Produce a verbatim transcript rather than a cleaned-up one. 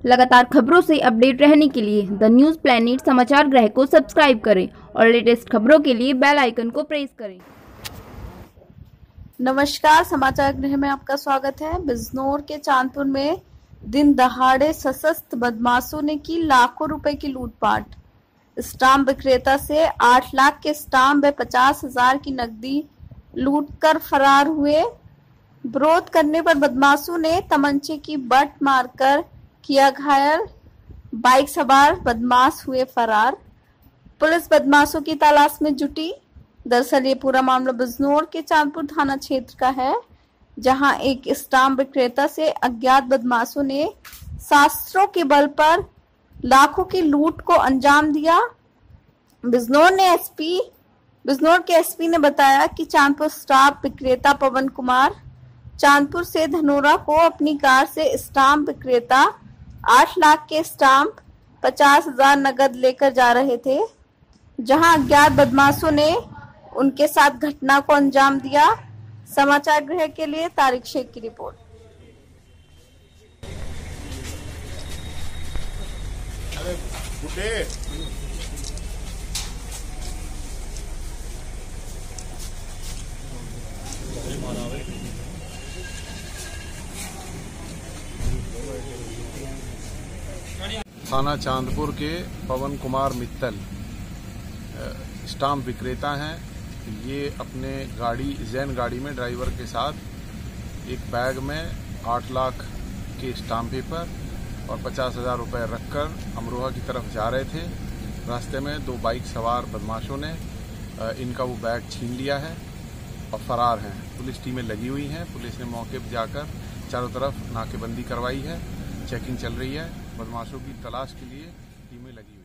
लगातार खबरों से अपडेट रहने के लिए द न्यूज़ प्लैनेट समाचार गृह को सब्सक्राइब करें और लेटेस्ट खबरों के लिए बेल आइकन को प्रेस करें। नमस्कार, समाचार गृह में आपका स्वागत है। बिजनौर के चांदपुर में दिन दहाड़े सशस्त्र बदमाशों ने की लाखों रुपए की लूटपाट। स्टाम्प विक्रेता से आठ लाख के स्टाम्प व पचास हजार की नकदी लूटकर फरार हुए। विरोध करने पर बदमाशों ने तमंचे की बट मारकर किया घायल। बाइक सवार बदमाश हुए फरार। पुलिस बदमाशों की तलाश में जुटी। दरअसल ये पूरा मामला बिजनौर के चांदपुर थाना क्षेत्र का है, जहां एक स्टाम्प विक्रेता से अज्ञात बदमाशों ने शास्त्रों के बल पर लाखों की लूट को अंजाम दिया। बिजनौर ने एसपी बिजनौर के एसपी ने बताया कि चांदपुर स्टाम्प विक्रेता पवन कुमार चांदपुर से धनोरा को अपनी कार से स्टाम्प विक्रेता आठ लाख के स्टाम्प पचास हजार नगद लेकर जा रहे थे, जहां अज्ञात बदमाशों ने उनके साथ घटना को अंजाम दिया। समाचार गृह के लिए तारिक शेख की रिपोर्ट। अरे थाना चांदपुर के पवन कुमार मित्तल स्टाम्प विक्रेता हैं। ये अपने गाड़ी जैन गाड़ी में ड्राइवर के साथ एक बैग में आठ लाख के स्टाम्प पेपर और पचास हजार रुपये रखकर अमरोहा की तरफ जा रहे थे। रास्ते में दो बाइक सवार बदमाशों ने इनका वो बैग छीन लिया है और फरार हैं। पुलिस टीमें लगी हुई हैं। पुलिस ने मौके पर जाकर चारों तरफ नाकेबंदी करवाई है। चेकिंग चल रही है। बदमाशों की तलाश के लिए टीमें लगी हुई हैं।